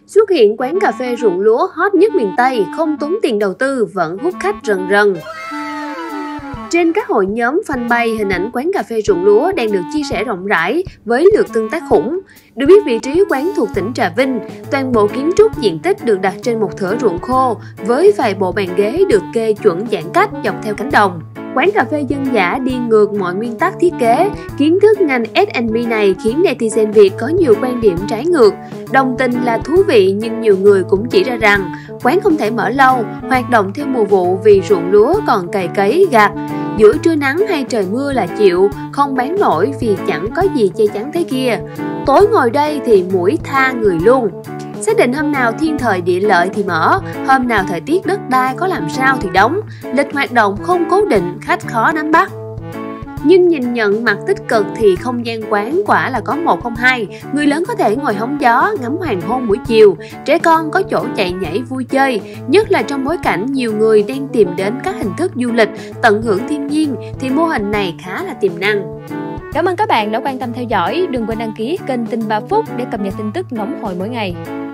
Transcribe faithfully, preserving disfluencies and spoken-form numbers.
Xuất hiện quán cà phê ruộng lúa hot nhất miền Tây, không tốn tiền đầu tư vẫn hút khách rần rần. Trên các hội nhóm fanpage, hình ảnh quán cà phê ruộng lúa đang được chia sẻ rộng rãi với lượt tương tác khủng. Được biết vị trí quán thuộc tỉnh Trà Vinh, toàn bộ kiến trúc diện tích được đặt trên một thửa ruộng khô với vài bộ bàn ghế được kê chuẩn giãn cách dọc theo cánh đồng. Quán cà phê dân dã đi ngược mọi nguyên tắc thiết kế, kiến thức ngành ét and bê này khiến netizen Việt có nhiều quan điểm trái ngược. Đồng tình là thú vị nhưng nhiều người cũng chỉ ra rằng quán không thể mở lâu, hoạt động theo mùa vụ vì ruộng lúa còn cày cấy, gặt. Giữa trưa nắng hay trời mưa là chịu, không bán nổi vì chẳng có gì che chắn thế kia. Tối ngồi đây thì mũi tha người luôn. Xác định hôm nào thiên thời địa lợi thì mở, hôm nào thời tiết đất đai có làm sao thì đóng. Lịch hoạt động không cố định, khách khó nắm bắt. Nhưng nhìn nhận mặt tích cực thì không gian quán quả là có một không hai. Người lớn có thể ngồi hóng gió, ngắm hoàng hôn buổi chiều. Trẻ con có chỗ chạy nhảy vui chơi. Nhất là trong bối cảnh nhiều người đang tìm đến các hình thức du lịch, tận hưởng thiên nhiên thì mô hình này khá là tiềm năng. Cảm ơn các bạn đã quan tâm theo dõi. Đừng quên đăng ký kênh Tin ba Phút để cập nhật tin tức nóng hổi mỗi ngày.